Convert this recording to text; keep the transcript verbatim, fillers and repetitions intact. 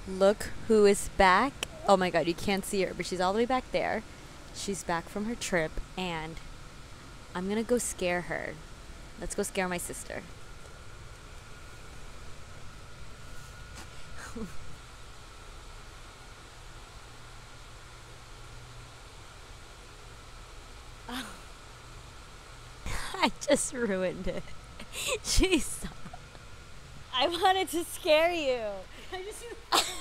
Look who is back. Oh my god, you can't see her, but she's all the way back there. She's back from her trip, and I'm gonna go scare her. Let's go scare my sister. Oh. I just ruined it. Jeez. I wanted to scare you. I just